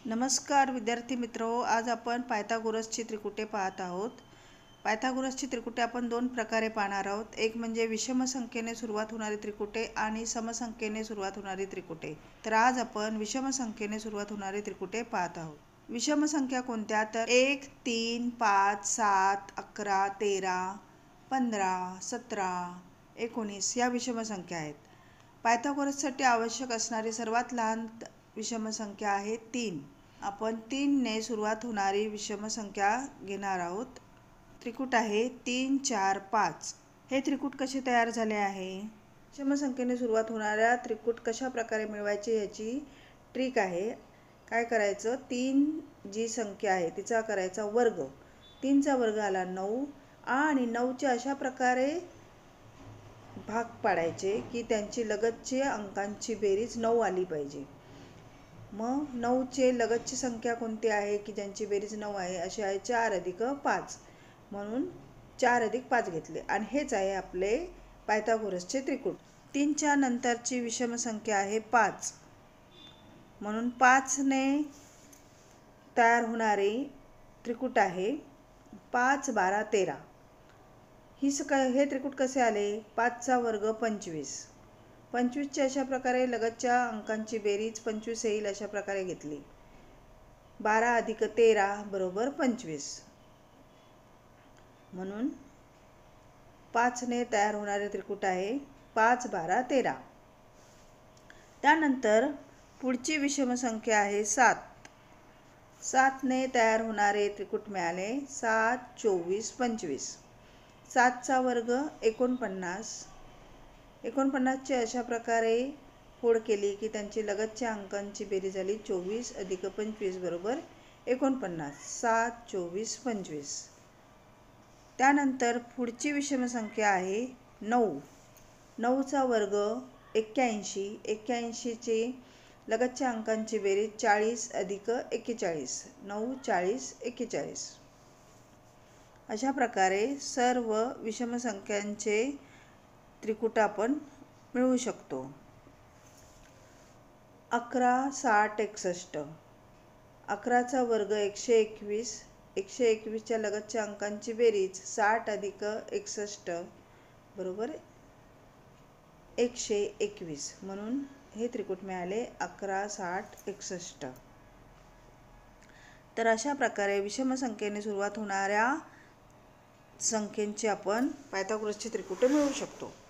नमस्कार विद्यार्थी मित्रो, आज आपण पायथागोरसची त्रिकुटे पाहत आहोत। पायथागोरसची त्रिकुटे आपण दोन प्रकारे पाहणार आहोत। एक म्हणजे विषम संख्येने सुरुवात होणारी त्रिकुटे आणि समसंख्येने सुरुवात होणारी त्रिकुटे। तर आज आपण विषम संख्येने सुरुवात होणारी त्रिकुटे पाहत आहोत। विषम संख्या कोणत्या? तर 1, 3, 5, 7, 11, 13, 15, 17, 19 या विषम संख्या आहेत। पायथागोरससाठी आवश्यक असणारी सर्वात लहान विषम संख्या आहे 3। आपण 3 ने सुरुवात होणारी विषम संख्या घेणार आहोत। त्रिकूट आहे 3, 4, 5। हे त्रिकूट कसे तयार झाले आहे? विषम संख्येने सुरुवात होणाऱ्या त्रिकूट कशा प्रकारे मिळवायचे याची ट्रिक आहे। काय करायचं, 3 जी संख्या आहे तिचा करायचा वर्ग, 3 चा वर्ग आला 9 आणि 9 चे अशा प्रकारे भाग पाडायचे की त्यांची लगतची अंकांची बेरीज 9 आली पाहिजे। मग 9 चे लगतची संख्या कोणती आहे की ज्यांची बेरीज 9 आहे? अशी आहे 4 अधिक 5, म्हणून 4 अधिक 5 घेतले आणि हेच आहे आपले पायथागोरसचे त्रिकूट। 3 च्या नंतरची विषम संख्या आहे 5, म्हणून 5 ने तयार होणारे त्रिकूट आहे 5, 12, 13। हे त्रिकूट कसे आले? 5 चा वर्ग 25, 25 ची अशा प्रकारे लगतच्या अंकांची बेरीज 25 येईल अशा प्रकारे घेतली। 12 अधिक 13 बरोबर 25, म्हणून 5 ने तयार होणारे त्रिकूट आहे 5, 12, 13। त्यानंतर पुढची विषम संख्या आहे 7। 7 ने तयार होणारे त्रिकूट मिळाले 7, 24, 25। 7 चा वर्ग 49, 49 ची अशा प्रकारे फोड केली की त्यांची लगतच्या अंकांची बेरीज झाली 24 अधिक 25 बरोबर 49। 7, 24, 25। त्यानंतर पुढची विषम संख्या आहे 9। 9 चा वर्ग 81, 81 ची लगतच्या अंकांची बेरीज 40 अधिक 41, 9, 40, 41। अशा प्रकारे सर्व विषम संख्यांचे त्रिकूट आपण मिळवू शकतो। 11, 60, 61। 11 चा वर्ग 121, 121 च्या लगतच्या अंकांची बेरीज 60 अधिक 61 बरोबर 121, म्हणून हे त्रिकूट मिळाले 11, 60, 61। तर अशा प्रकारे विषम संख्येने सुरुवात होणाऱ्या संख्येंची आपण पायथागोरसची त्रिकुटे मिळवू शकतो।